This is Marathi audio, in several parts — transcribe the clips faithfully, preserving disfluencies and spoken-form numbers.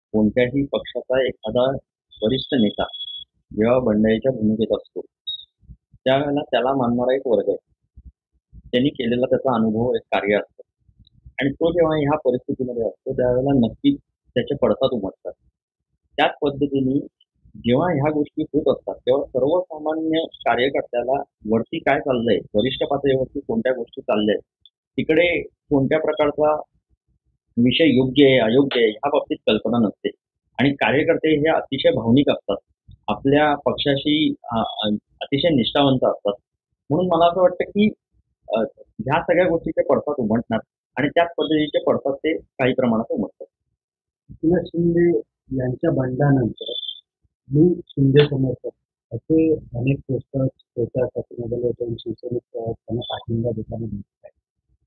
कोणत्याही पक्षाचा एखादा वरिष्ठ नेता जेव्हा बंडाईच्या भूमिकेत असतो, त्यावेळेला त्याला मानणारा एक वर्ग आहे. त्यांनी केलेला त्याचा अनुभव एक कार्य असतं आणि तो जेव्हा ह्या परिस्थितीमध्ये असतो, त्यावेळेला नक्कीच त्याचे पडसाद उमटतात. त्याच पद्धतीने जेव्हा ह्या गोष्टी होत असतात, तेव्हा सर्वसामान्य कार्यकर्त्याला वरती काय चाललंय, वरिष्ठ पातळीवरती कोणत्या गोष्टी चालल्या तिकडे कोणत्या प्रकारचा विषय योग्य आहे, अयोग्य आहे, ह्या बाबतीत कल्पना नसते आणि कार्यकर्ते हे अतिशय भावनिक असतात. आपल्या पक्षाशी अ, अ, अतिशय निष्ठावंत असतात. म्हणून मला असं वाटतं, की अ, ह्या सगळ्या गोष्टीचे पडसाद उमटणार आणि त्याच पद्धतीचे पडसाद ते काही प्रमाणात उमटतात. एकनाथ शिंदे यांच्या बंडानंतर मी शिंदे समर्थक असे अनेक पोस्टर्स प्रचार पत्रमध्ये जाऊन शिवसेनेत अ, त्यांना पाठिंबा देताना दिसत आहे.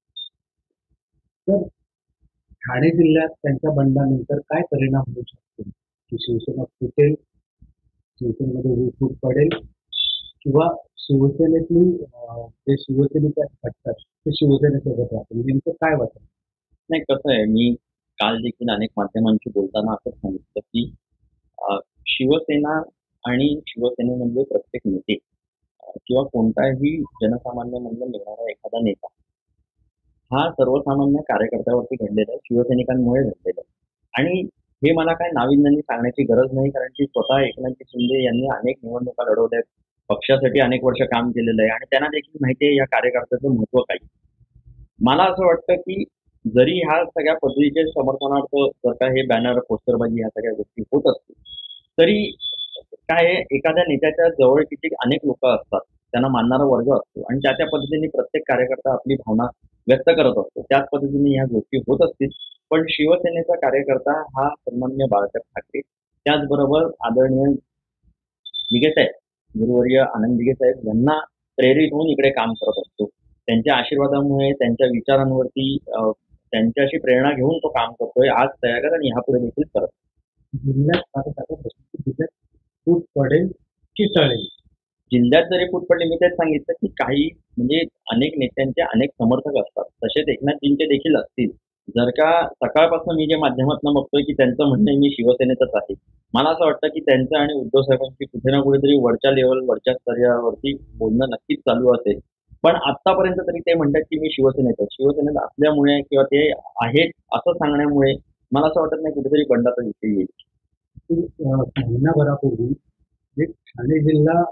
तर ठाणे जिल्ह्यात त्यांच्या बंडानंतर काय परिणाम होऊ शकतो? की शिवसेना फुटेल, शिवसेनेमध्ये वीज फूट पडेल किंवा शिवसेनेतली अ, जे शिवसैनिक असतात ते शिवसेनेसोबत राहतील. नेमकं काय वाटतं? नाही कसं आहे, मी काल देखील अनेक माध्यमांशी बोलताना असंच सांगितलं, की अ, शिवसेना आणि शिवसेनेमधले प्रत्येक नेते अ, किंवा कोणताही जनसामान्यमधून निघणारा एखादा नेता हा सर्वसामान्य कार्यकर्त्यावरती घडलेला आहे, शिवसैनिकांमुळे घडलेला आहे. आणि हे मला काय नाविन्याने सांगण्याची गरज नाही, कारण की स्वतः एकनाथजी शिंदे यांनी अनेक निवडणुका लढवल्या आहेत. पक्षासाठी अनेक वर्ष काम केलेलं आहे आणि त्यांना देखील माहिती आहे या कार्यकर्त्याचं महत्त्व काय. मला असं वाटतं, की जरी ह्या सगळ्या पद्धतीचे समर्थनार्थ जर का हे बॅनर, पोस्टरबाजी ह्या सगळ्या गोष्टी होत असतील, तरी काय आहे, एखाद्या नेत्याच्या जवळकीचे अनेक लोकं असतात. त्यांना मानणारा वर्ग असतो आणि त्या त्या पद्धतीने प्रत्येक कार्यकर्ता आपली भावना व्यक्त करत असतो. त्याच पद्धतीने ह्या गोष्टी होत असतील. पण शिवसेनेचा कार्यकर्ता हा सन्माननीय बाळासाहेब ठाकरे, त्याचबरोबर आदरणीय दिघेसाहेब, गुरुवर्य आनंद दिघेसाहेब यांना प्रेरित होऊन इकडे काम करत असतो. त्यांच्या आशीर्वादामुळे, त्यांच्या विचारांवरती अ, त्यांच्याशी प्रेरणा घेऊन तो काम करतोय. आज तयार आणि ह्यापुढे देखील करत. जिल्ह्यात आता आता प्रश्न की जिल्ह्यात फूट पडेल की टळेल? जिल्ह्यात जरी फूट पडली, मी तेच सांगितलं, की काही म्हणजे अनेक नेत्यांचे अनेक समर्थक असतात. तसेच एकनाथजींचे देखील असतील. जर का सकाळपासून मी जे माध्यमातून बघतोय, की त्यांचं म्हणणं आहे, मी शिवसेनेतच आहे. मला असं वाटतं, की त्यांचं आणि उद्धव साहेबांची कुठे ना कुठेतरी वरच्या लेव्हल, वरच्या स्तरावरती बोलणं नक्कीच चालू असेल. पण आत्तापर्यंत तरी ते म्हणतात, की मी शिवसेनेत आहे. शिवसेनेत असल्यामुळे किंवा ते आहेत असं सांगण्यामुळे मला असं वाटत नाही कुठेतरी बंडाचा विषय येईल. की अ, महिनाभरापूर्वी एक ठाणे जिल्हा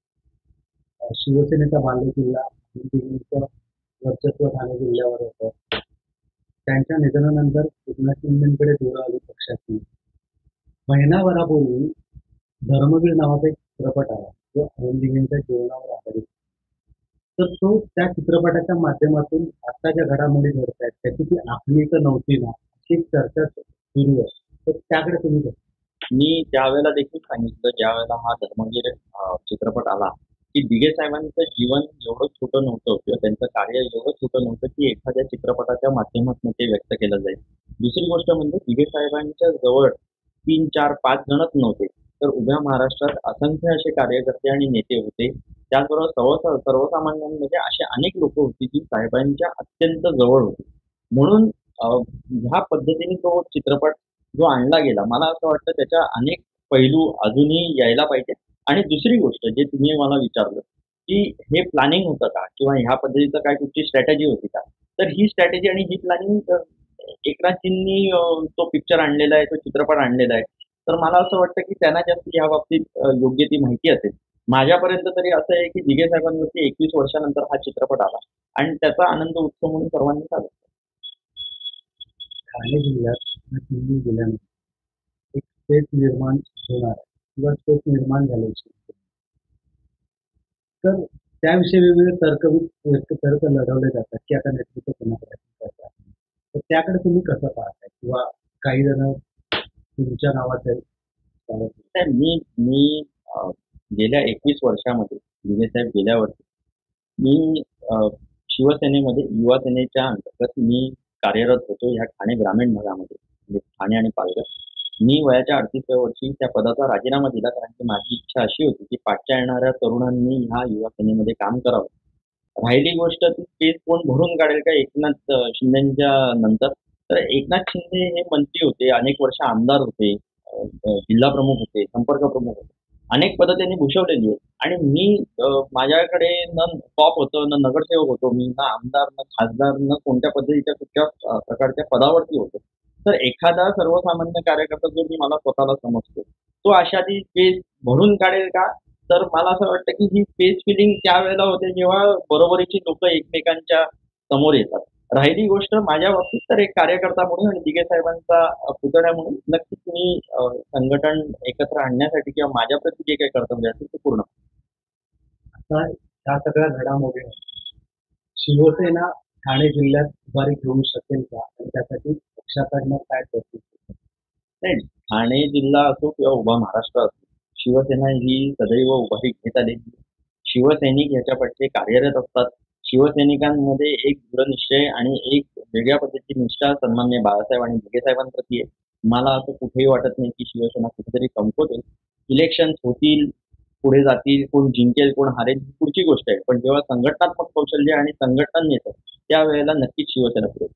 अ, शिवसेनेचा बालेकिल्ला दिल्लीचं वर्चस्व ठाणे जिल्ह्यावर होतं. त्यांच्या निधनानंतर एकनाथ शिंदेकडे धुरा आली पक्षाची. महिनाभरापूर्वी धर्मवीर नावाचा एक चित्रपट आला जो अरुण दिघेंच्या जीवनावर आधारित. तर तो त्या चित्रपटाच्या माध्यमातून आत्ताच्या घडामोडी घडत आहेत त्याची ती आखणी तर नव्हती ना अशी एक चर्चा सुरू आहे. तर त्याकडे तुम्ही कसं? मी त्यावेळेला देखील सांगितलं, ज्यावेळेला हा धर्मवीर अ, चित्रपट आला, की दिघे साहेबांचं जीवन एवढं छोटं नव्हतं किंवा त्यांचं कार्य एवढं छोटं नव्हतं, की एखाद्या चित्रपटाच्या माध्यमातून ते व्यक्त केलं जाईल. दुसरी गोष्ट म्हणजे दिघे साहेबांच्या जवळ तीन, चार, पाच जणच नव्हते, तर उभ्या महाराष्ट्रात असंख्य असे कार्यकर्ते आणि नेते होते. त्याचबरोबर सर्व सर्वसामान्यांमध्ये असे अनेक लोकं होती, जी साहेबांच्या अत्यंत जवळ होती. म्हणून अ, ह्या पद्धतीने तो चित्रपट जो आणला गेला, मला असं वाटतं त्याच्या अनेक पैलू अजूनही यायला पाहिजे. आणि दुसरी गोष्ट जे तुम्ही मला विचारलं, की हे प्लॅनिंग होतं का? किंवा ह्या पद्धतीचं काय कुठची स्ट्रॅटेजी होती का? तर ही स्ट्रॅटेजी आणि ही प्लॅनिंग अ, एकनाथजींनी अ, तो पिक्चर आणलेला आहे, तो चित्रपट आणलेला आहे. तर मला असं वाटतं, की त्यांना जास्त ह्या बाबतीत अ, योग्य ती माहिती असेल. माझ्यापर्यंत तरी असं आहे, की दिघे साहेबांवरती एकवीस वर्षानंतर हा चित्रपट आला आणि त्याचा आनंद उत्सव म्हणून सर्वांनी साजरा. ठाणे जिल्ह्यात एकनाथ शिंदे गेल्यानंतर एक स्टेट निर्माण होणार आहे किंवा स्टेट निर्माण झाल्याची. तर त्याविषयी वेगवेगळे तर्क तर्क लढवले जातात की आता नेतृत्व कोणाकडे करतात. तर त्याकडे तुम्ही कसं पाहताय किंवा काही जण तुमच्या नावाचे चालत नाही. नाही, मी मी अ, गेल्या एकवीस वर्षामध्ये दिघे साहेब गेल्यावरती मी अ, शिवसेनेमध्ये युवा सेनेच्या अंतर्गत मी कार्यरत होतो ह्या ठाणे ग्रामीण भागामध्ये, म्हणजे ठाणे आणि पालघर. मी वयाच्या अडतिसाव्या वर्षी त्या पदाचा राजीनामा दिला, कारण की माझी इच्छा अशी होती, की पाठच्या येणाऱ्या तरुणांनी ह्या युवा सेनेमध्ये काम करावं. राहिली गोष्ट ती स्पेस कोण भरून काढेल का एकनाथ अ, शिंदेच्या नंतर, तर एकनाथ शिंदे हे मंत्री होते, अनेक वर्ष आमदार होते, अ, अ, जिल्हा प्रमुख होते, संपर्क प्रमुख होते. अनेक पदं त्यांनी भूषवलेली आहेत आणि मी अ, माझ्याकडे न टॉप होतं, न नगरसेवक होतो मी, ना आमदार, ना खासदार, न कोणत्या पद्धतीच्या कुठच्या अ, प्रकारच्या पदावरती होतो. तर एखादा सर्वसामान्य कार्यकर्ता जो मी मला स्वतःला समजतो, तो अशा ती स्पेस भरून काढेल का? तर मला असं वाटतं की ही स्पेस फिलिंग त्यावेळेला होते जेव्हा बरोबरीची लोकं एकमेकांच्या समोर येतात. राहिली गोष्ट माझ्या बाबतीत तर एक कार्यकर्ता म्हणून आणि दिघे साहेबांचा अ, पुतण्या म्हणून नक्कीच मी अ, संघटन एकत्र आणण्यासाठी किंवा माझ्याप्रती जे काही कर्तव्य असेल ते पूर्ण आता ह्या सगळ्या घडामोडींमध्ये शिवसेना ठाणे जिल्ह्यात उभारी घेऊ शकेल का? आणि त्यासाठी पक्षाकडनं काय तरतूद आहे? नाही, ठाणे जिल्हा असो किंवा उभा महाराष्ट्र असो, शिवसेना ही सदैव उभारी घेत आलेली आहे. शिवसैनिक ह्याच्या पाठीशी कार्यरत असतात. शिवसैनिकांमध्ये एक दृढनिश्चय आणि एक वेगळ्या पद्धतीची निष्ठा सन्माननीय बाळासाहेब आणि दिघे साहेबांप्रती आहे. मला असं कुठेही वाटत नाही की शिवसेना कुठेतरी कमकुवत होईल. इलेक्शन्स होतील, पुढे जातील, कोण जिंकेल, कोण हारेल ही पुढची गोष्ट आहे. पण जेव्हा संघटनात्मक कौशल्य आणि संघटन येतं, त्यावेळेला नक्कीच शिवसेना पुढे